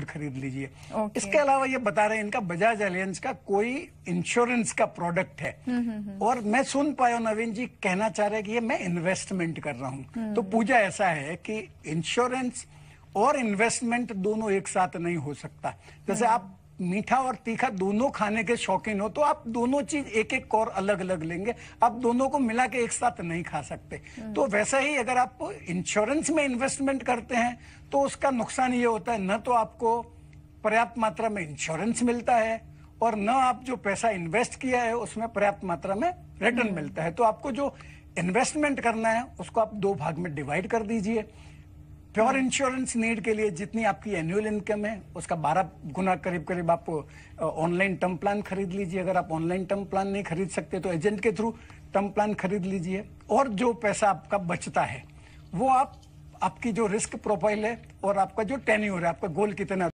Gold खरीद लीजिए। इसके अलावा ये बता रहे हैं इनका बजाज एलियंस का कोई इंश्योरेंस का प्रोडक्ट है, और मैं सुन पाया नवीन जी कहना चाह रहे हैं कि ये मैं इन्वेस्टमेंट कर रहा हूं। तो पूजा ऐसा है कि इंश्योरेंस और इन्वेस्टमेंट दोनों एक साथ नहीं हो सकता। जैसे आप मीठा और तीखा दोनों खाने के शौकीन हो तो आप दोनों चीज एक एक और अलग अलग लेंगे, आप दोनों को मिला के एक साथ नहीं खा सकते। तो वैसा ही अगर आप इंश्योरेंस में इन्वेस्टमेंट करते हैं तो उसका नुकसान ये होता है, न तो आपको पर्याप्त मात्रा में इंश्योरेंस मिलता है और न आप जो पैसा इन्वेस्ट किया है उसमें पर्याप्त मात्रा में रिटर्न मिलता है। तो आपको जो इन्वेस्टमेंट करना है उसको आप 2 भाग में डिवाइड कर दीजिए। प्योर इंश्योरेंस नीड के लिए जितनी आपकी एनुअल इनकम है उसका 12 गुना करीब करीब आप ऑनलाइन टर्म प्लान खरीद लीजिए। अगर आप ऑनलाइन टर्म प्लान नहीं खरीद सकते तो एजेंट के थ्रू टर्म प्लान खरीद लीजिए। और जो पैसा आपका बचता है वो आप आपकी जो रिस्क प्रोफाइल है और आपका जो टेन्योर है, आपका गोल कितना